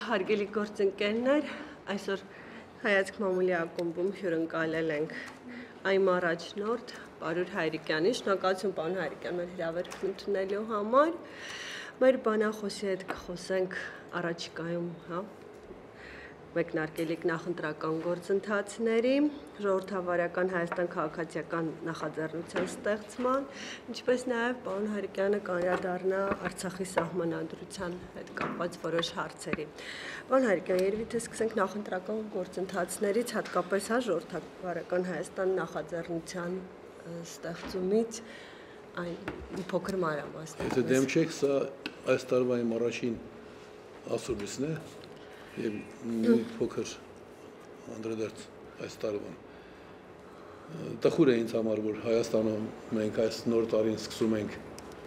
Հարգելի գործընկերներ, այսօր հայացք մամուլի ակումբում հյուրընկալել ենք այմ առաջնորդ Պարուր Հայրիկյանին, շնորհակալություն պարոն Հայրիկյան մեր հրավերն ընդունելու համար։ Մեր բանախոսի հետ կխոսենք առաջիկայում, մեկնարկելիք նախընտրական գործընթացների, ժողովրդավարական Հայաստան քաղաքացիական նախաձեռնության ստեղծման, ինչպես նաև պարոն Հայրիկյանը կանդրադառնա Արցախի սահմանադրության հետ կապված որոշ հարցերի։ Պարոն Հայրիկյան, երևի թե սկսենք նախընտրական գործընթացներից, հատկապես ժողովրդավարական Հայաստան նախաձեռնության ստեղծումից այն փոքր մանրամասն։ Եթե դեմ չեք, սա այս տարվա իմ առաջին ասուլիսն է եւ մի փոքր անդրադարձ այս տարվան։ Տխուր է ինձ համար, որ Հայաստանում մենք այս նոր տարին սկսում ենք,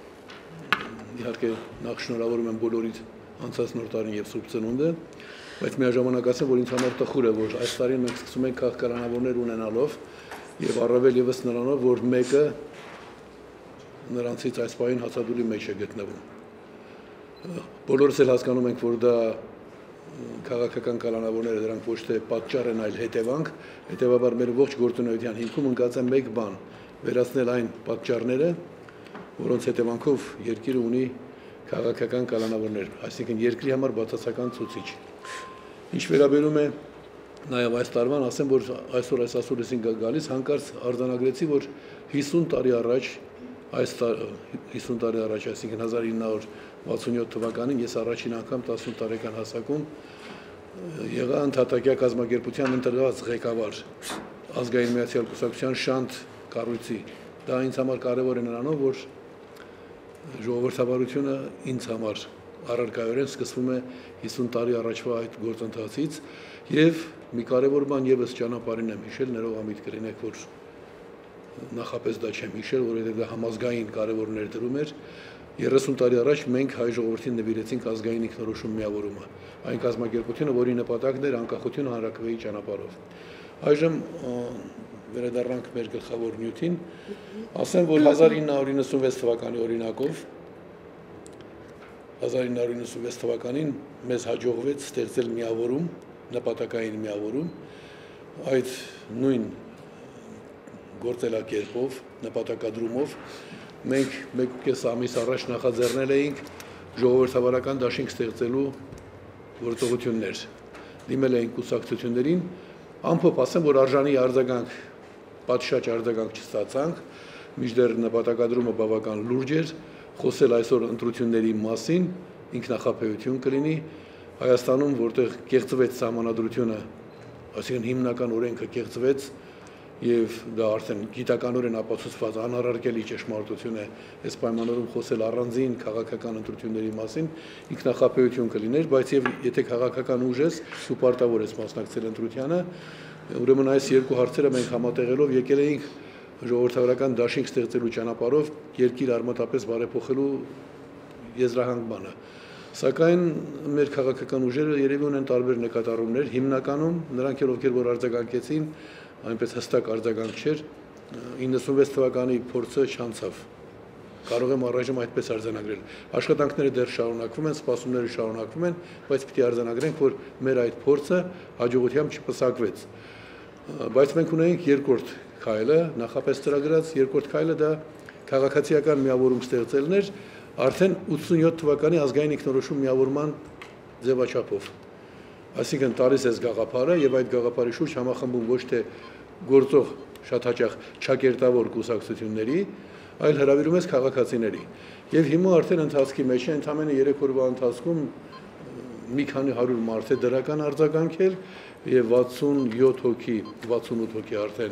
իհարկե նախ շնորհավորում եմ բոլորիդ անցած նոր տարին եւ Սուրբ Ծնունդը, բայց միաժամանակ ասեմ, որ ինձ համար տխուր է, որ այս տարին մենք սկսում ենք քաղաքականավորներ ունենալով եւ առավել եւս նրանով, որ մեկը նրանցից այս պահին հացադուլի մեջ է գտնվում։ Բոլորս էլ հասկանում ենք, որ դա քաղաքական կալանավորները դրանք ոչ թե պատճառ են, այլ հետևանք, հետևաբար մեր ողջ գործունեության հիմքում ընկած է մեկ բան՝ վերացնել այն պատճառները, որոնց հետևանքով երկիրը ունի քաղաքական կալանավորներ, այսինքն երկրի համար բացասական ցուցիչ։ Ինչ վերաբերում է նաև այս տարվան, ասեմ, որ այսօր այս ասուլիսին գալիս հանկարծ արձանագրեցի, որ 50 տարի առաջ, 50 տարի առաջ, այսինքն 1967 թվականին ես առաջին անգամ 18 տարեկան հասակում եղա ընդհատակյա կազմակերպության ընտրված ղեկավար ազգային միացյալ կուսակցության շանթ կառույցի։ Դա ինձ համար կարևոր է նրանով, որ ժողովրդավարությունը ինձ համար առարկայորեն սկսվում է 50 տարի առաջվա այդ գործընթացից եւ մի կարևոր բան եւս ճանապարհին եմ հիշել, ներողամիտ կլինեք, որ նախապես դա չեմ հիշել, որովհետեւ դա համազգային կարևոր ներդրում էր։ 30 տարի առաջ մենք հայ ժողովրդին նվիրեցինք ազգային ինքնորոշում միավորումը, այն կազմակերպությունը, որի նպատակն էր անկախություն հանրաքվեի ճանապարհով։ Այժմ վերադառնանք մեր գլխավոր նյութին, ասեմ, որ 1996 թվականի օրինակով 1996 թվականին մեզ հաջողվեց ստեղծել միավորում, նպատակային միավորում, այդ նույն գործելակերպով, նպատակադրումով մենք 1.5 ամիս առաջ նախաձեռնել էինք ժողովրդավարական դաշինք ստեղծելու գործողություններ։ Դիմել էինք կուսակցություններին, ամփոփ ասեմ, որ արժանի արձագանք, պատշաճ արձագանք չստացանք, մինչդեռ նպատակադրումը բավական լուրջ էր, խոսել այսօր ընտրությունների մասին, ինքնախապեյություն կլինի Հայաստանում, որտեղ կեղծվեց սահմանադրությունը, այսինքն հիմնական օրենքը կեղծվեց եւ դա արդեն գիտականորեն ապացուցված անառարկելի ճշմարտություն է, այս պայմաններում խոսել առանձին քաղաքական ընտրությունների մասին ինքնախապեյություն կլիներ, բայց եւ եթե քաղաքական ուժ ես, դու պարտավոր ես մասնակցել ընտրությանը, ուրեմն այս երկու հարցերը մենք համատեղելով եկել էինք ժողովրդավարական դաշինք ստեղծելու ճանապարհով երկիր արմատապես բարեփոխելու եզրահանգմանը։ Սակայն մեր քաղաքական ուժերը երևի ունեն տարբեր նկատառումներ, հիմնականում նրանք ովքեր որ արձագանքեցին, այնպես հստակ արձագանք չէր, 96 թվականի փորձը չանցավ։ Կարող եմ առայժմ այդպես արձանագրել։ Աշխատանքները դեռ շարունակվում են, սպասումները շարունակվում են, բայց պիտի արձանագրենք, որ մեր այդ փորձը հաջողությամբ չպսակվեց։ Բայց մենք ունենք երկրորդ քայլը, նախապես ծրագրած երկրորդ քայլը դա քաղաքացիական միավորում ստեղծելն էր, արդեն 87 թվականի ազգային ինքնորոշում միավորման ձևաչափով։ Այսինքն տալիս ես գաղափարը եւ այդ գաղափարի շուրջ համախմբում ոչ թե գործող շատ հաճախ ճակերտավոր կուսակցությունների, այլ հրավիրում ես քաղաքացիների։ Եվ հիմա արդեն ընթացքի մեջ է, ընդամենը 3 օրվա ընթացքում մի քանի 100 մարդ է դրական արձագանքել եւ 67 հոգի, 68 հոգի արդեն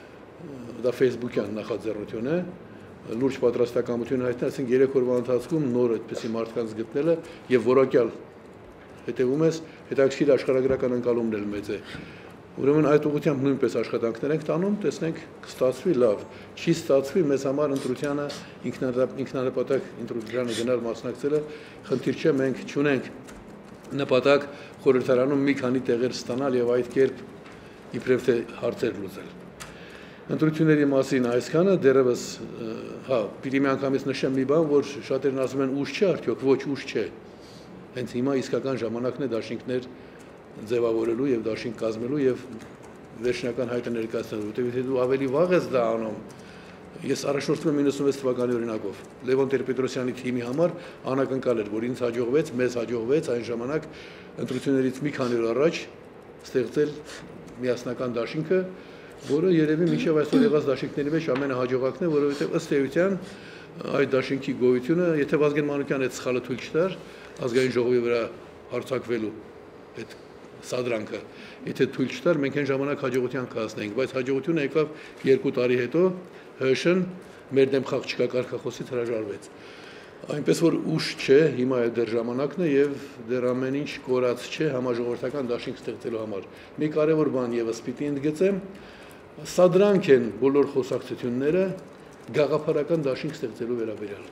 դա Facebook-յան նախաձեռնություն է, լուրջ պատրաստակամություն հայտնել, այսինքն 3 օրվա ընթացքում նոր այդպիսի մարդկանց գտնելը եւ որակյալ հետևում ես, հետաքրքիր աշխարհագրական ընկալումն էլ մեծ է։ Ուրեմն այդ ուղղությամբ նույնպես աշխատանքներ ենք տանում, տեսնենք կստացվի լավ, չի ստացվի մեզ համար ընտրությանը ինքնանպատակ ընտրությանը գնալ մասնակցելը խնդիր չէ, մենք չունենք նպատակ խորհրդարանում մի քանի տեղեր ստանալ եւ այդ կերպ իբրև թե հարցեր լուծել։ Ընտրությունների մասին այսքանը դեռևս, պիտի մի անգամից նշեմ մի բան, որ շատերն ասում են ուշ չէ արդյոք, ոչ ուշ չէ։ Հենց հիմա իսկական ժամանակն է դաշինքներ ձևավորելու եւ դաշինք կազմելու եւ վերջնական հայտը ներկայացնելու, որտեղ դու ավելի վաղ ես դա անում։ Ես առաջնորդում եմ 96 թվականի օրինակով։ Լևոն Տեր-Պետրոսյանի թիմի համար անակնկալ էր, որ ինձ հաջողվեց, մեզ հաջողվեց այն ժամանակ ընտրություններից մի քանի օր առաջ ստեղծել միասնական դաշինքը, որը երևի մինչև այսօր եղած դաշինքների մեջ ամենահաջողակն է, որովհետև ըստ էության այդ դաշինքի գոյությունը, եթե Վազգեն Մանուկյանը այդ սխալը թույլ չտար, ազգային ժողովի վրա հարձակվելու այդ սադրանքը, եթե թույլ չտար, մենք այն ժամանակ հաջողության կհասնեինք, բայց հաջողությունը եկավ 2 տարի հետո, ՀՇ-ն մեր դեմ խաղ չկա կարգախոսից հրաժարվեց։ Այնպես որ ուշ չէ, հիմա էլ դեռ ժամանակն է եւ դեռ ամեն ինչ կորած չէ համաժողովրդական դաշինք ստեղծելու համար։ Մի կարևոր բան եւս պիտի ընդգծեմ, սա դրանք են բոլոր խոսակցությունները գաղափարական դաշինք ստեղծելու վերաբերյալ։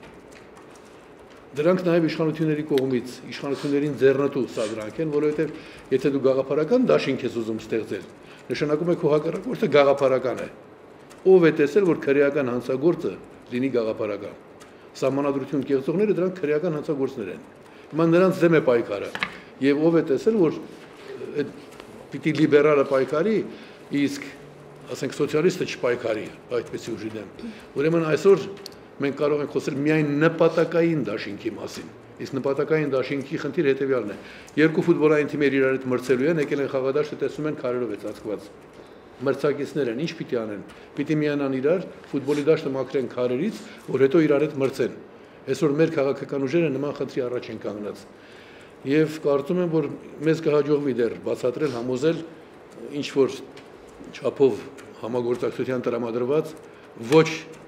Դրանք նաև իշխանությունների կողմից, իշխանություններին ձեռնտու սա դրանք են, որովհետև եթե դու գաղափարական դաշինք ես ուզում ստեղծել, նշանակում է քո հակառակորդը գաղափարական է։ Ով է տեսել, որ քրեական հանցագործը լինի գաղափարական։ Սահմանադրություն կեղծողները դրանք քրեական հանցագործներ են։ Հիմա նրանց դեմ է պայքարը։ Եվ ով է տեսել, որ այդ պիտի լիբերալը պայքարի, իսկ ասենք սոցիալիստը չպայքարի այդպեսի ուժի դեմ։ Ուրեմն այսօր մենք կարող ենք խոսել միայն նպատակային դաշինքի մասին։ Իսկ նպատակային դաշինքի խնդիրը հետևյալն է. երկու ֆուտբոլային թիմեր իրար հետ մրցելու են, եկել են խաղադաշտը, տեսնում են քարերով է ծածկված։ Մրցակիցներ են, ինչ պիտի անեն։ Պիտի միանան իրար, ֆուտբոլի դաշտը մաքրեն քարերից, որ հետո իրար հետ մրցեն։ Այսօր մեր քաղաքական ուժերը նման խնդրի առաջ են կանգնած։ Եվ կարծում եմ, որ մեզ կհաջողվի դեռ բացատրել, համոզել ինչ որ չափով համագործակցության տրամադրված ոչ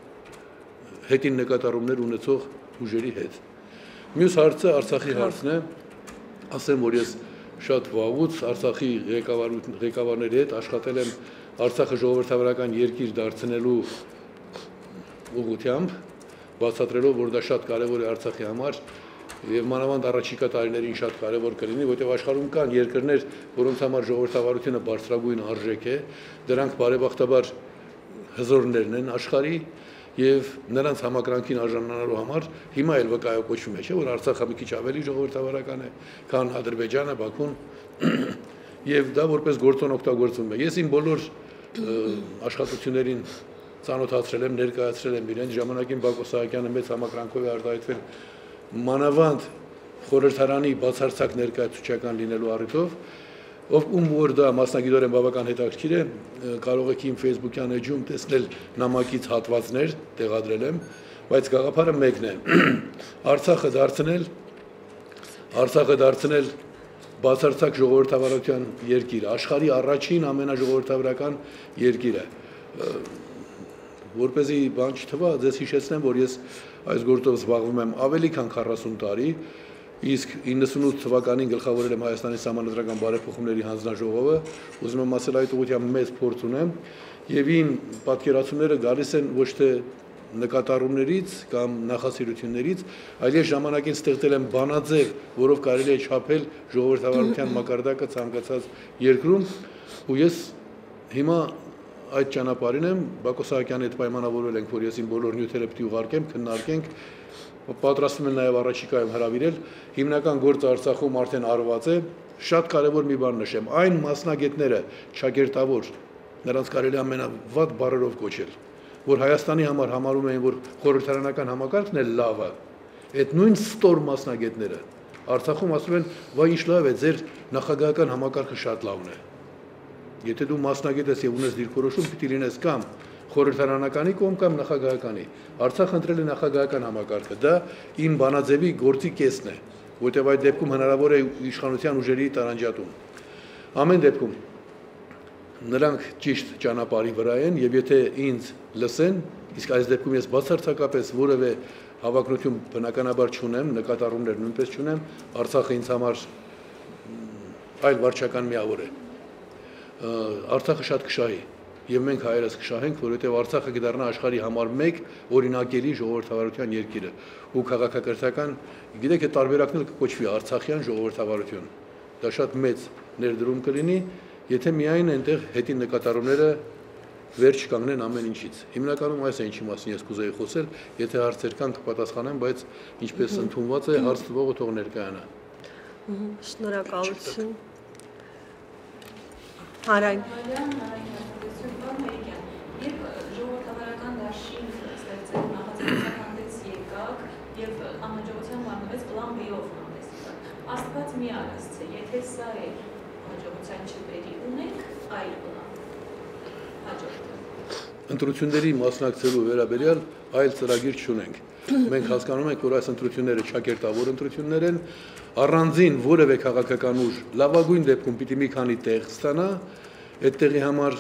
հետին նկատառումներ ունեցող ուժերի հետ։ Մյուս հարցը Արցախի հարցն է, ասեմ, որ ես շատ վաղուց Արցախի ղեկավարների հետ աշխատել եմ Արցախը ժողովրդավարական երկիր դարձնելու ուղղությամբ, բացատրելով, որ դա շատ կարևոր է Արցախի համար եւ մանավանդ առաջիկա տարիներին շատ կարևոր կլինի, որտեղ աշխարհում կան երկրներ, որոնց համար ժողովրդավարությունը բարձրագույն արժեք է, դրանք բարեբախտաբար հզորներն են աշխարհի եւ նրանց համակրանքին արժանանալու համար հիմա էլ վկայակոչվում է, չէ՞, որ Արցախը մի քիչ ավելի ժողովրդավարական է, քան Ադրբեջանը, Բաքուն եւ դա որպես գործոն օգտագործվում է։ Ես իմ բոլոր աշխատություններին ծանոթացրել եմ, ներկայացրել եմ իրենց ժամանակին Բակո Սահակյանը մեծ համակրանքով է արտահայտվել մանավանդ խորհրդարանի բացարձակ ներկայացուցչական լինելու առիթով, ում որ դա մասնագիտորեն բավական հետաքրքիր է, կարող եք իմ Facebook-յան էջում տեսնել նամակից հատվածներ, տեղադրել եմ, բայց գաղափարը մեկն է։ Արցախը դարձնել բացարձակ ժողովրդավարության երկիր, աշխարհի առաջին ամենաժողովրդավարական երկիրը։ Որպեսզի բան չթվա, ձեզ հիշեցնեմ, որ ես այս գործով զբաղվում եմ ավելի քան 40 տարի, իսկ 98 թվականին գլխավորել եմ Հայաստանի Սահմանադրական բարեփոխումների հանձնաժողովը, ուզում եմ ասել այդ ուղղությամբ մեծ փորձ ունեմ, եւ իմ պատկերացումները գալիս են ոչ թե նկատառումներից կամ նախասիրություններից, այլ ես ժամանակին ստեղծել եմ բանաձև, որով կարելի է չափել ժողովրդավարության մակարդակը ցանկացած երկրում, ու ես հիմա այդ ճանապարհին եմ, Բակո Սահակյանի հետ պայմանավորվել ենք, որ ես իմ բոլոր նյութերը պիտի ուղարկեմ, քննարկենք, պատրաստվում են նաև առաջիկայում հրավիրել, հիմնական գործը Արցախում արդեն արված է, շատ կարևոր մի բան նշեմ, այն մասնագետները, ճակերտավոր, նրանց կարելի ամենավատ բառերով կոչել, որ Հայաստանի համար համարում էին, որ խորհրդարանական համակարգն է լավը, այդ նույն ստոր մասնագետները Արցախում ասում են, վայ ինչ լավ է, ձեր նախագահական համակարգը շատ լավն է։ Եթե դու մասնագետ ես եւ ունես դիրքորոշում, պիտի լինես կամ խորհրդարանականի կողմ կամ նախագահականի։ Արցախը ընտրել է նախագահական համակարգը, դա իմ բանաձևի գործի կեսն է, որտեղ այդ դեպքում հնարավոր է իշխանության ուժերի տարանջատում։ Ամեն դեպքում նրանք ճիշտ ճանապարհի վրա են եւ եթե ինձ լսեն, իսկ այս դեպքում ես բացարձակապես որևէ հավակնություն բնականաբար չունեմ, նկատառումներ նույնպես չունեմ, Արցախը ինձ համար այլ վարչական միավոր է։ Արցախը շատ կշահի եւ մենք հայերս կշահենք, որովհետեւ Արցախը կդառնա աշխարհի համար 1 օրինակելի ժողովրդավարության երկիրը ու քաղաքակրթական, գիտեք, այդ տարբերակները կկոչվի Արցախյան ժողովրդավարություն։ Դա շատ մեծ ներդրում կլինի, եթե միայն այնտեղ հետին նկատառումները վերջ կանգնեն ամեն ինչից։ Հիմնականում այս է ինչի մասին ես կուզեի խոսել, եթե հարցեր կան կպատասխանեմ, բայց ինչպես ընդունված է, հարց տվողը թող ներկայանա։ Շնորհակալություն։ Հարայն։ Երբ ժողովրդավարական դաշին ստեղծելու նախաձեռնության հանդես եկաք եւ անհաջողության մարմնվեց պլան B-ով հանդես եկաք, Աստված մի արասցե, եթե սա է հաջողության չբերի, ունենք այլ պլան հաջորդը։ Ընտրությունների մասնակցելու վերաբերյալ այլ ծրագիր չունենք։ Մենք հասկանում ենք, որ այս ընտրությունները ճակերտավոր ընտրություններ են, առանձին որևէ քաղաքական ուժ լավագույն դեպքում պիտի մի քանի տեղ ստանա, այդ տեղի համար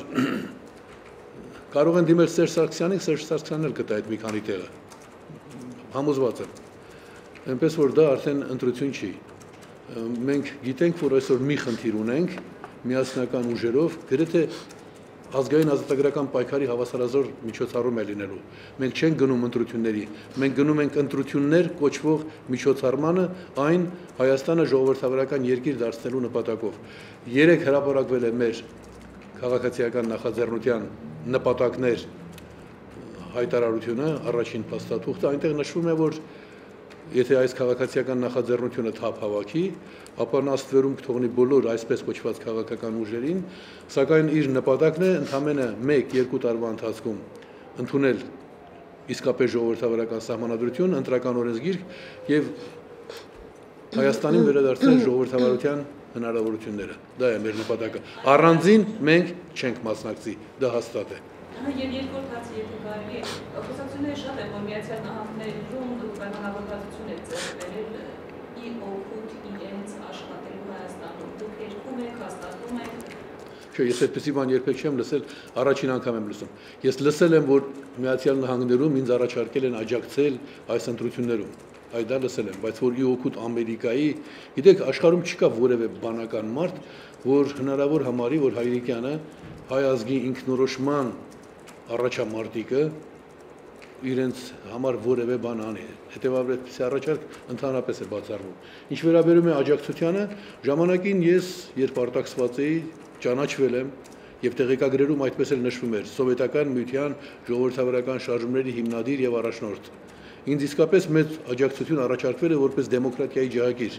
կարող են դիմել Սերժ Սարգսյանին, Սերժ Սարգսյանն էլ կտա այդ մի քանի տեղը։ Համոզված եմ։ Այնպես որ դա արդեն ընտրություն չի։ Մենք գիտենք, որ այսօր մի խնդիր ունենք միասնական ուժերով, գրեթե ազգային ազատագրական պայքարի հավասարազոր միջոցառում է լինելու։ Մենք չենք գնում ընտրությունների, մենք գնում ենք ընտրություններ կոչվող միջոցառմանը, այն Հայաստանը ժողովրդավարական երկիր դարձնելու նպատակով։ Երեք հրապարակվել է մեր քաղաքացիական նախաձեռնության նպատակներ հայտարարությունը, առաջին փաստաթուղթը, այնտեղ նշվում է, որ եթե այս քաղաքացիական նախաձեռնությունը թափ հավաքի, ապա նա ստվերում կթողնի բոլոր այսպես կոչված քաղաքական ուժերին, սակայն իր նպատակն է ընդամենը 1-2 տարվա ընթացքում ընդունել իսկապես ժողովրդավարական սահմանադրություն, ընտրական օրենսգիրք եւ Հայաստանին վերադարձնել ժողովրդավարության հնարավորությունները։ Դա է մեր նպատակը։ Առանձին մենք չենք մասնակցի, դա հաստատ է։ Եվ երկրորդ հարցը, եթե կարելի է, խոսակցությունները շատ են, որ Միացյալ Նահանգներում պայմանավորվածություն է ձեռքբերել իր օգուտ իրենց աշխատելու Հայաստանում։ Դուք երկում եք, հաստատում եք։ Չէ, ես այդպեսի բան երբեք չեմ լսել, առաջին անգամ եմ լսում։ Ես լսել եմ, որ Միացյալ Նահանգներում ինձ առաջարկել են աջակցել այս ընտրություններում։ Այդ դա լսել եմ, բայց որ ի օգուտ Ամերիկայի, գիտեք, աշխարհում չկա որևէ բանական մարդ, որ հնարավոր համարի, որ Հայրիկյանը հայ ազգի ինքնորոշման առաջամարտիկը իրենց համար որևէ բան անի։ Հետևաբար այդպիսի առաջարկ ընդհանրապես է բացառվում։ Ինչ վերաբերում է աջակցությանը, ժամանակին ես, երբ արտաքսված էի, ճանաչվել եմ եւ տեղեկագրերում այդպես էլ նշվում էր սովետական միության ժողովրդավարական շարժումների հիմնադիր եւ առաջնորդ։ Ինձ իսկապես մեծ աջակցություն առաջարկվել է որպես դեմոկրատիայի ջահագիր։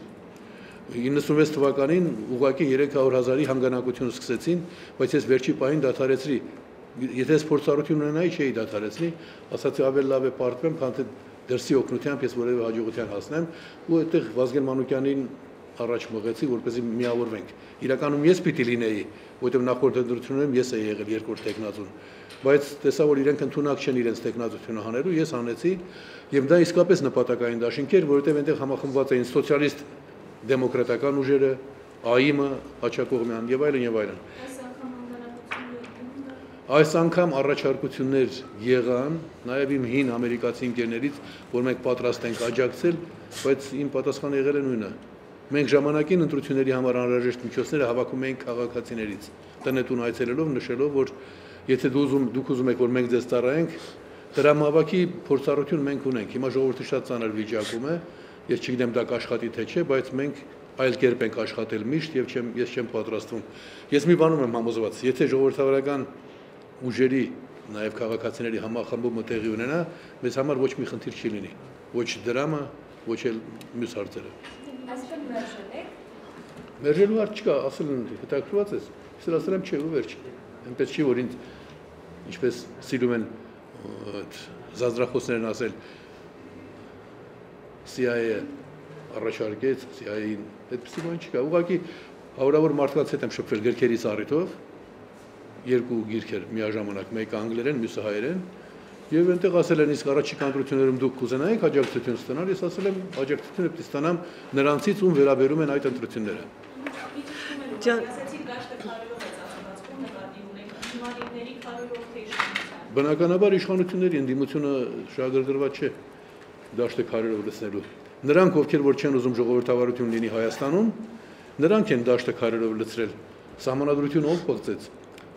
96 թվականին ուղղակի 300,000-ի հանգանակություն սկսեցին, բայց ես վերջի պահին դադարեցրի։ Եթե ես փորձառություն ունենայի, չէի դադարեցնի, ասացի ավելի լավ է պարտվեմ, քան թե դրսի օգնությամբ ես որևէ հաջողության հասնեմ, ու այդտեղ Վազգեն Մանուկյանին առաջ մղեցի, որպեսզի միավորվենք։ Իրականում ես պիտի լինեի, որովհետև նախորդ ընտրություններում ես էի եղել երկրորդ տեխնացուն, բայց տեսա, որ իրենք ընդունակ չեն իրենց տեխնացությունը հանելու, ես հանեցի, եւ դա իսկապես նպատակային դաշինք էր, որովհետև այնտեղ համախմբված էին սոցիալիստ դեմոկրատական ուժերը, ԱԻՄ-ը, Հաչակողմյան եւ այլն եւ այլն։ Այս անգամ առաջարկություններ եղան, նաև իմ հին ամերիկացի ընկերներից, որ մենք պատրաստ ենք աջակցել, բայց իմ պատասխանը եղել է նույնը։ Մենք ժամանակին ընտրությունների համար անհրաժեշտ միջոցները հավաքում էինք քաղաքացիներից, տնետուն այցելելով, նշելով, որ եթե դուք ուզում եք, որ մենք ձեզ ծառայենք, դրամավակի փորձառություն մենք ունենք։ Հիմա ժողովուրդը շատ ծանր վիճակում է, ես չգիտեմ դա կաշխատի թե չէ, բայց մենք այլ կերպ ենք աշխատել միշտ եւ ես չեմ պատրաստվում։ Ես մի բանում եմ համոզված, եթե ժողովրդավարական ուժերի, նաև քաղաքացիների համախմբումը տեղի ունենա, մեզ համար ոչ մի խնդիր չի լինի, ոչ դրամը, ոչ էլ մյուս հարցերը։ Այսինքն մերժել եք։ Մերժելու հարց չկա, ասել են հետաքրքրված ես, ես ասել եմ չէ ու վերջ։ Այնպես չի, որ ինձ ինչպես սիրում են զազրախոսներն ասել, CIA-ը առաջարկեց, CIA-ին, այդպեսի բան չկա, ուղղակի հարյուրավոր մարդկանց հետ եմ շփվել գրքերի առիթով, երկու գիրքեր միաժամանակ, մեկը անգլերեն, մյուսը հայերեն, եւ այնտեղ ասել են իսկ առաջիկա ընտրություններում դուք կուզենայիք աջակցություն ստանալ, ես ասել եմ աջակցությունը պիտի ստանամ նրանցից, ում վերաբերում են այդ ընտրությունները։ Բնականաբար իշխանությունների ընդդիմությունը շահագրգռված չէ դաշտը քարերով լցնելու։ Նրանք, ովքեր որ չեն ուզում ժողովրդավարություն լինի Հայաստանում, նրանք են դաշտը քարերով լցրել։ Սահմանադրությունը ով փոխեց։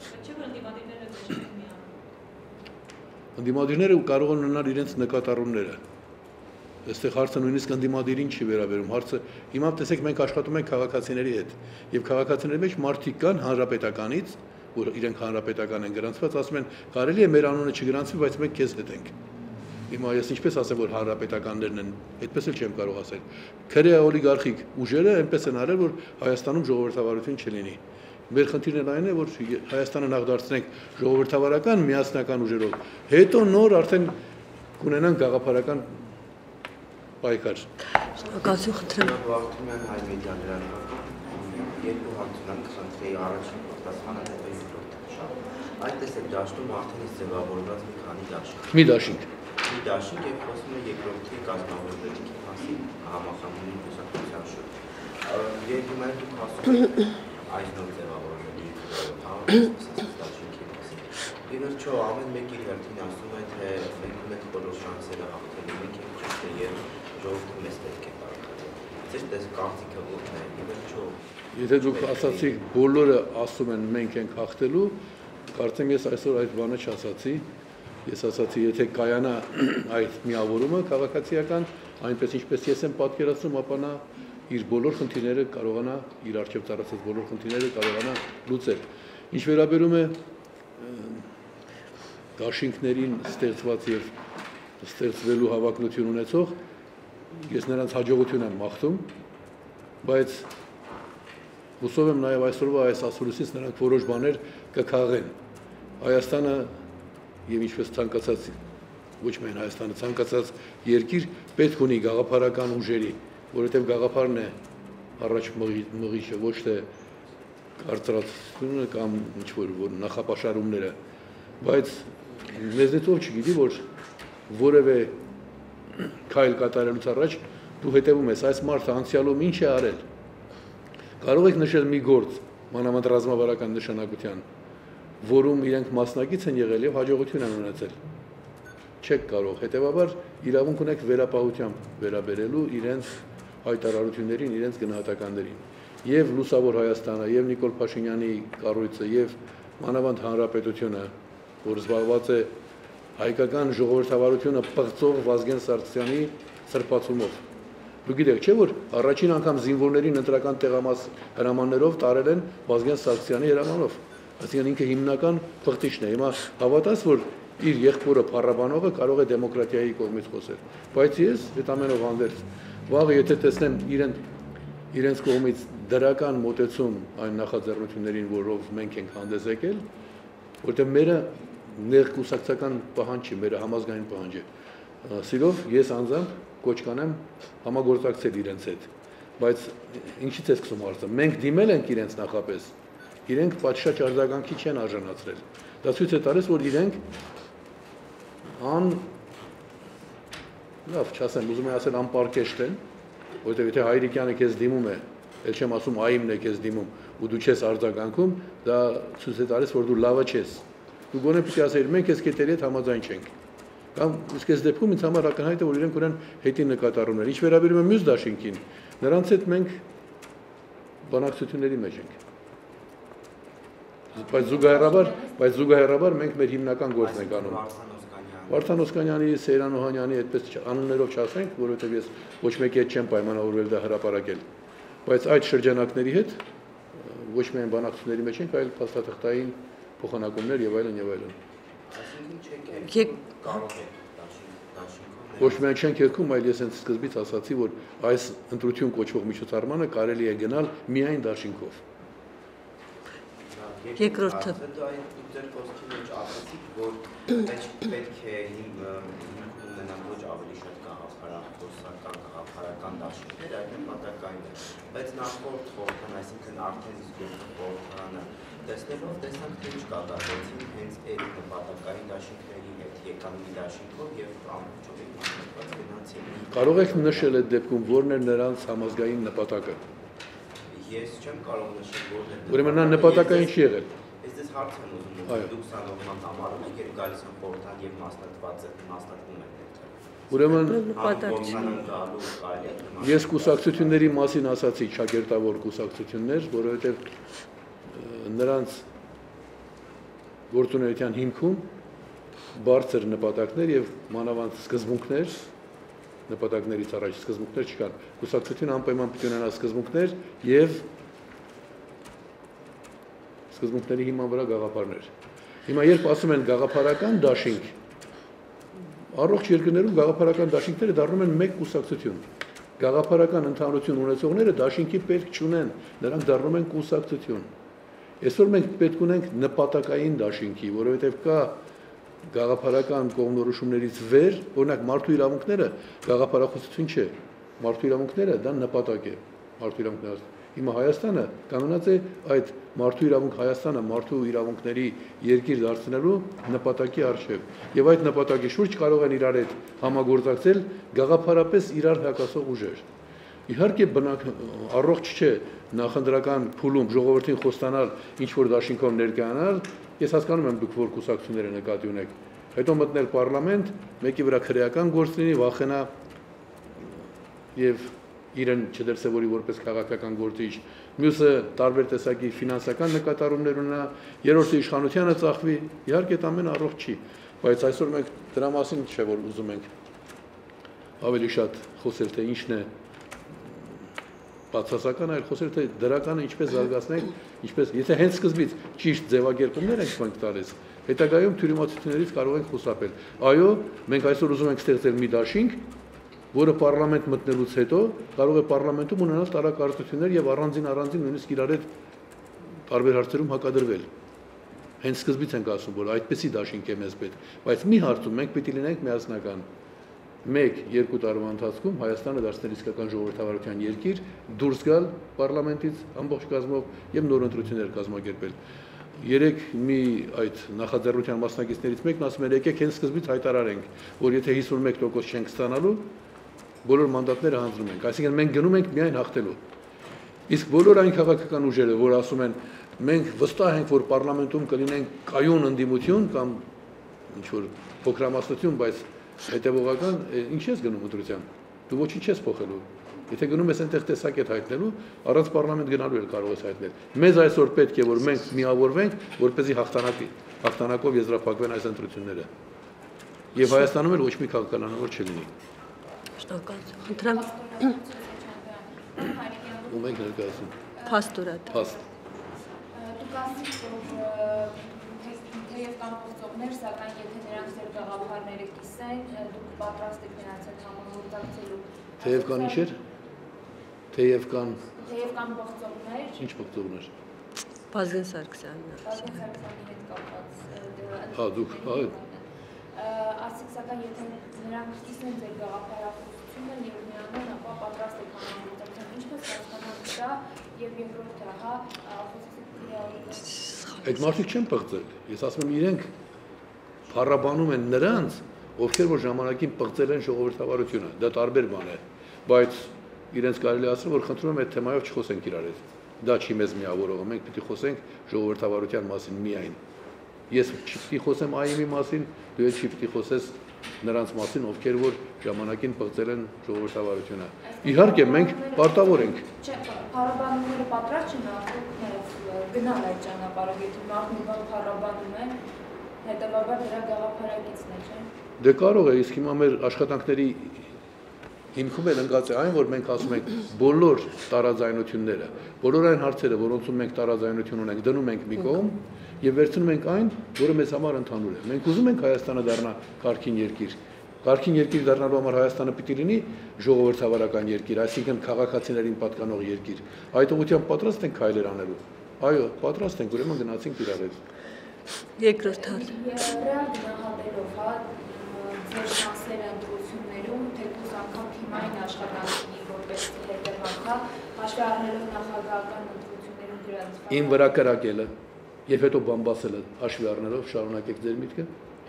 Ընդդիմադիրները կարող են ունենալ իրենց նկատառումները։ Այստեղ հարցը նույնիսկ ընդդիմադիրին չի վերաբերում։ Հարցը հիմա տեսեք մենք աշխատում ենք քաղաքացիների հետ, եւ քաղաքացիների մեջ մարդիկ կան հանրապետականից, որ իրենք հանրապետական են գրանցված, ասում են կարելի է մեր անունը չգրանցվի, բայց մենք քեզ հետ ենք։ Հիմա ես ինչպես ասեմ, որ հանրապետականներն են, այդպես էլ չեմ կարող ասել։ Քրեա օլիգարխիկ ուժերը այնպես են արել, որ Հայաստանում ժողովրդավարություն չլինի։ Մեր խնդիրն այն է, որ Հայաստանը նախ դարձնենք ժողովրդավարական միասնական ուժերով, հետո նոր արդեն կունենանք գաղափարական պայքար։ Շնորհակալություն խնդրեմ։ Վարդումյան հայ մեդիաներն երկու հարցունան քսանթեի առաջին պատասխանը հետո երկրորդ շահ։ Այդպես է դաշտում արդեն իսկ ձևավորված մի քանի դաշինք։ Մի դաշինք։ Մի դաշինք եւ խոսում է երկրորդի կազմավորվածքի մասին համախմբումի կուսակցության շուրջ։ Եվ հիմա դուք ասում եք այս նոր ձևավորների դաշինքի մասին։ Իվերջո ամեն մեկ իր հերթին ասում է, թե մենք ունենք բոլոր շանսերը հաղթելու, մենք ենք ճիշտը եւ ժողովուրդը մեզ պետք է տարածել։ Ձեր կարծիքը ո՞րն է։ Իվերջո Եթե դուք ասացիք բոլորը ասում են մենք ենք հաղթելու, կարծեմ ես այսօր այդ բանը չասացի։ Ես ասացի, եթե կայանա այդ միավորումը քաղաքացիական, այնպես ինչպես ես եմ պատկերացնում, ապա նա իր բոլոր խնդիրները կարողանա իր առջև ծառացած բոլոր խնդիրները կարողանա լուծել։ Ինչ վերաբերում է դաշինքներին ստեղծված եւ ստեղծվելու հավակնություն ունեցող, ես նրանց հաջողություն եմ մաղթում, բայց հուսով եմ նաև այսօրվա այս ասուլիսից նրանք որոշ բաներ կքաղեն։ Հայաստանը եւ ինչպես ցանկացած ոչ միայն Հայաստանը ցանկացած երկիր պետք ունի գաղափարական ուժերի, որովհետեւ գաղափարն է առաջ մղիչը, ոչ թե կարծրացությունը կամ ինչ որ նախապաշարումները, բայց մեզնից ով չգիտի, որ որևէ քայլ կատարելուց առաջ դու հետևում ես այս մարդը անցյալում ինչ է արել։ Կարող եք նշել մի գործ, մանավանդ ռազմավարական նշանակության, որում իրենք մասնակից են եղել եւ հաջողություն են ունեցել։ Չեք կարող, հետեւաբար իրավունք ունեք վերապահությամբ վերաբերելու իրենց հայտարարություններին, իրենց գնահատականներին։ Եվ Լուսավոր Հայաստանը, եւ Նիկոլ Փաշինյանի կառույցը, եւ մանավանդ Հանրապետությունը, որ զբաղված է հայկական ժողովրդավարությունը պղծող Վազգեն Սարգսյանի սրբացումով։ Դուք գիտեք, չէ՞ որ առաջին անգամ զինվորներին ընտրական տեղամաս հրամաններով տարել են Վազգեն Սարգսյանի հրամանով։ Այսինքն ինքը հիմնական փղթիչն է։ Հիմա հավատաս, որ իր եղբորը փառաբանողը կարող է դեմոկրատիայի կողմից խոսել։ Բայց ես այդ ամենով հանդերձ վաղը եթե տեսնեմ իրենց կողմից դրական մոտեցում այն նախաձեռնություններին, որով մենք ենք հանդես եկել, որտեղ մերը ներկուսակցական պահանջ չի, մերը համազգային պահանջ է։ Սիրով ես անձամբ կոչ կանեմ համագործակցել իրենց հետ, բայց ինչի՞ց է սկսում հարցը։ Մենք դիմել ենք իրենց նախապես, իրենք պատշաճ արձագանքի չեն արժանացրել։ Դա ցույց է տալիս, որ իրենք լավ չասեմ, ուզում եմ ասել անպարկեշտ են, որովհետև եթե Հայրիկյանը քեզ դիմում է, էլ չեմ ասում այմն է քեզ դիմում ու դու չես արձագանքում, դա ցույց է տալիս, որ դու լավը չես։ Դու գոնե պիտի ասեիր, մենք այս կետերի հետ համաձայն չենք։ Կամ իսկ այս դեպքում ինձ համար ակնհայտ է, որ իրենք ունեն հետին նկատառումներ։ Ինչ վերաբերում է մյուս դաշինքին, նրանց հետ մենք բանակցությունների մեջ ենք։ Բայց զուգահեռաբար մենք մեր հիմնական գործն ենք անում։ Վարդան Օսկանյանի, Սեյրան Օհանյանի այդպես անուններով չասենք, որովհետև ես ոչ մեկի հետ չեմ պայմանավորվել դա հրապարակել։ Բայց այդ շրջանակների հետ ոչ միայն բանակցությունների մեջ ենք, այլ փաստաթղթային փոխանակումներ եւ այլն եւ այլն։ Ոչ միայն չենք երկում, այլ ես հենց սկզբից ասացի, որ այս ընտրություն կոչվող միջոցառմանը կարելի է գնալ միայն դաշինքով։ Երկրորդը ձեր խոսքի մեջ ասացիք, որ պետք է ունենալ ոչ ավելի շատ գաղափարական դաշինքներ, այդ նպատակային է։ Բայց նախորդ խորհրդան, այսինքն արդեն իսկ խորհրդանը տեսնելով տեսանք, թե ինչ կատարվեցին հենց այդ նպատակային դաշինքների հետ, եկան մի դաշինքով եւ ամբողջովին գնացին։ Կարող եք նշել այդ դեպքում որն է նրանց համազգային նպատակը։ Ես չեմ կարող նշել որն է։ Ուրեմն նա նպատակային չի եղել։ Ես դες հարց եմ ուզում, դուք սա նորմալ համարում եք, երբ գալիս են խորհրդան եւ մասնատվում են դեպքը։ Ուրեմն ես կուսակցությունների մասին ասացի շագերտավոր կուսակցություններ, որովհետև նրանց գործունեության հիմքում բարձր նպատակներ եւ մանավանդ սկզբունքներ, նպատակներից առաջ սկզբունքներ չկան։ Կուսակցությունը անպայման պետք է ունենա սկզբունքներ եւ սկզբունքների հիման վրա գաղափարներ։ Հիմա երբ ասում են գաղափարական դաշինք, Առողջ երկրներում գաղափարական դաշինքները դառնում են մեկ կուսակցություն։ Գաղափարական ընդհանրություն ունեցողները դաշինքի պետք չունեն, նրանք դառնում են կուսակցություն։ Այսօր մենք պետք ունենք նպատակային դաշինքի, որովհետև կա գաղափարական կողմնորոշումներից վեր, օրինակ մարդու իրավունքները գաղափարախոսություն չէ, մարդու իրավունքները դա նպատակ է, մարդու իրավունքները։ Հիմա Հայաստանը կանոնած է այդ մարդու իրավունք Հայաստանը մարդու իրավունքների երկիր դարձնելու նպատակի առջև, եւ այդ նպատակի շուրջ կարող են իրար հետ համագործակցել գաղափարապես իրար հակասող ուժեր։ Իհարկե առողջ չէ նախընտրական փուլում ժողովրդին խոստանալ ինչ որ դաշինքով ներկայանալ, ես հասկանում եմ դուք որ կուսակցությունները նկատի ունեք, հետո մտնել պարլամենտ, մեկի վրա քրեական գործ լինի, վախենա եւ իրեն չդրսևորի որպես քաղաքական գործիչ, մյուսը տարբեր տեսակի ֆինանսական նկատառումներ ունենա, երրորդը իշխանությանը ծախվի, իհարկե դա ամեն առողջ չի, բայց այսօր մենք դրա մասին չէ որ ուզում ենք ավելի շատ խոսել թե ինչն է բացասական, այլ խոսել թե դրականը ինչպես զարգացնենք, ինչպես եթե հենց սկզբից ճիշտ ձևակերպումներ ենք տալիս, հետագայում թյուրիմացություններից կարող ենք խուսափել։ Այո, մենք այսօր ուզում ենք ստեղծել մի դաշինք, որը պարլամենտ մտնելուց հետո կարող է պարլամենտում ունենալ տարակարծություններ եւ առանձին նույնիսկ իրար հետ տարբեր հարցերում հակադրվել։ Հենց սկզբից ենք ասում, որ այդպեսի դաշինք է մեզ պետք, բայց մի հարցում մենք պետք է լինենք միասնական։ 1-2 տարվա ընթացքում Հայաստանը դարձնել իսկական ժողովրդավարության երկիր, դուրս գալ պարլամենտից ամբողջ կազմով եւ նոր ընտրություններ կազմակերպել։ Երեք մի այդ նախաձեռնության մասնակիցներից մեկն ասում էր, եկեք հենց սկզբից հայտարարենք, որ եթե 51% չենք ստանալու, բոլոր մանդատները հանձնում ենք, այսինքն մենք գնում ենք միայն հաղթելու։ Իսկ բոլոր այն քաղաքական ուժերը, որ ասում են, մենք վստահ ենք, որ պարլամենտում կլինենք կայուն ընդդիմություն կամ ինչ որ փոքրամասնություն, բայց հետևողական, ինչ ես գնում ընտրության։ Դու ոչինչ չես փոխելու։ Եթե գնում ես այնտեղ տեսակետ հայտնելու, առանց պարլամենտ գնալու էլ կարող ես հայտնել։ Մեզ այսօր պետք է որ մենք միավորվենք, որպեսզի հաղթանակով եզրափակվեն այս ընտրությունները։ Եվ Հայաստանում էլ ոչ մի քաղաքականանավոր չլինի։ Շնորհակալություն։ Խնդրեմ։ Ում եք ներկայացնում։ Փաստորատ։ Փաստ։ Դուք ասիք, որ թեև կան խոսողներ, սակայն եթե նրանք ձեր գաղափարները կիսեն, դուք պատրաստ եք նրանց հետ համագործակցելու։ Թեև կան ինչեր։ Թեև կան խոսողներ։ ինչ խոսողներ։ Բազգեն Սարգսյանն։ Բազգեն Սարգսյանի հետ կապված։ Հա, դուք, Ասիք, սակայն եթե նրանք կիսեն ձեր գաղափարախոսությունը եւ միանան, ապա պատրաստ եք համագործակցել։ Ինչպես հասկանալ դա եւ երկրորդը, հա, այդ մարդիկ չեն պղծել։ Ես ասում եմ իրենք փառաբանում են նրանց, ովքեր որ ժամանակին պղծել են ժողովրդավարությունը։ Դա տարբեր բան է, բայց իրենց կարելի ասել, որ խնդրում եմ այդ թեմայով չխոսենք իրար հետ։ Դա չի մեզ միավորողը, մենք պիտի խոսենք ժողովրդավարության մասին միայն։ Ես չպիտի խոսեմ ԱԻՄ-ի մասին, դու էլ չպիտի խոսես նրանց մասին, ովքեր որ ժամանակին պղծել են ժողովրդավարությունը։ Իհարկե մենք պարտավոր ենք։ Չէ, փառաբանումները պատրաստ չեն գնալ այդ ճանապարհով, եթե մարդն մի բան փառաբանում է, հետևաբար դրա գաղափարակիցն է, չէ՞։ Դե կարող է, իսկ հիմա մեր աշխատանքների հիմքում էլ ընկած է այն, որ մենք ասում ենք բոլոր տարաձայնությունները, բոլոր այն հարցերը, որոնցում մենք տարաձայնություն ունենք, դնում ենք մի կողմ եւ վերցնում ենք այն, որը մեզ համար ընդհանուր է։ Մենք ուզում ենք Հայաստանը դառնա կարգին երկիր։ Կարգին երկիր դառնալու համար Հայաստանը պիտի լինի ժողովրդավարական երկիր, այսինքն քաղաքացիներին պատկանող երկիր։ Այդ ուղղությամբ պատրաստ ենք քայլեր անելու։ Այո, պատրաստ ենք, ուրեմն գնացինք իրար հետ։ Երկրորդ հարց։ Ռեալ գնահատելով, հա, ձեր շանսերը ընտրություններում, թեկուզ անգամ թիմային աշխատանքի որպես հետևանք, հա, հաշվի առնելով նախագահական ընտրություններում դրանց։ Իմ վրա կրակելը եւ հետո բամբասելը հաշվի առնելով շարունակեք ձեր միտքը։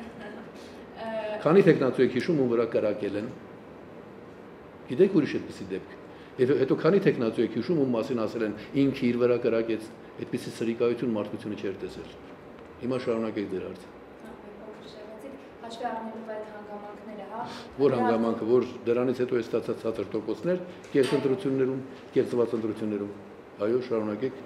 Քանի տեխնացու եք հիշում, ում վրա կրակել են։ Գիտեք ուրիշ այդպիսի դեպք։ Եվ հետո քանի տեխնացու եք հիշում, ում մասին ասել են ինքը իր վրա կրակեց, այդպիսի սրիկայություն մարդկությունը չէր տեսել։ Հիմա շարունակեք ձեր հարցը։ Հաշվի առնելով այդ հանգամանքները, հա։ Որ հանգամանքը, որ դրանից հետո է ստացած ցածր տոկոսներ, կեղծ ընտրություններում, կեղծված ընտրություններում։ Այո, շարունակեք։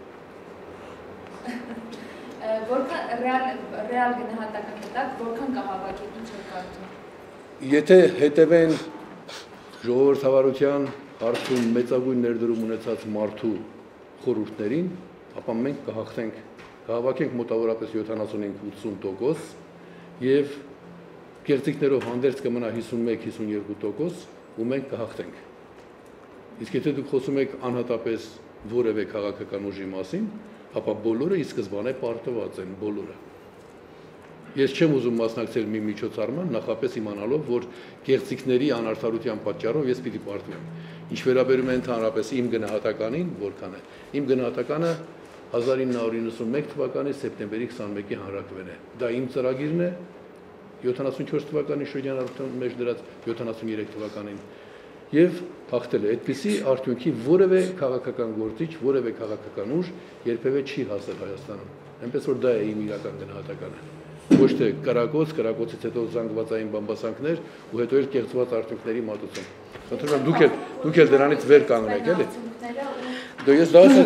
Որքան ռեալ գնահատական կտակ, որքան կահավաքեք, ինչ եք կարծում։ Եթե հետևեն ժողովրդավարության հարցում մեծագույն ներդրում ունեցած մարդու խորհուրդներին, ապա մենք կհաղթենք, կհավաքենք մոտավորապես 75-80% եւ Կեղծիքներով հանդերձ կմնա 51-52% ու մենք կհաղթենք։ Իսկ եթե դուք խոսում եք անհատապես որևէ քաղաքական ուժի մասին, ապա բոլորը ի սկզբանե պարտված են, բոլորը։ Ես չեմ ուզում մասնակցել մի միջոցառման, նախապես իմանալով, որ կեղծիքների անարդարության պատճառով ես պիտի պարտվեմ։ Ինչ վերաբերում է ընդհանրապես իմ գնահատականին, որքան է։ Իմ գնահատականը 1991 թվականի սեպտեմբերի 21-ի հանրակրվեն է։ Դա իմ ծրագիրն է 74 թվականի Շրջան առաքելության մեջ դրած 73 թվականին եւ հաղթել է։ Այդպիսի արդյունքի որևէ քաղաքական գործիչ, որևէ քաղաքական ուժ երբևէ չի հասել Հայաստանում։ Այնպես որ դա է իմ իրական գնահատականը։ Ոչ թե կրակոցից հետո զանգվածային բամբասանքներ ու հետո էլ կեղծված արդյունքների մատուցում։ Խնդրում եմ դուք էլ դրանից վեր կանգնեք, էլի։ Դե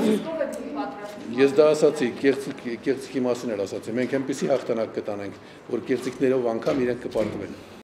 ես դա ասացի, կեղծիքի մասին էլ ասացի։ Մենք այնպեսի հաղթանակ կտանենք, որ կեղծիքներով անգամ իրենք կպարտվեն։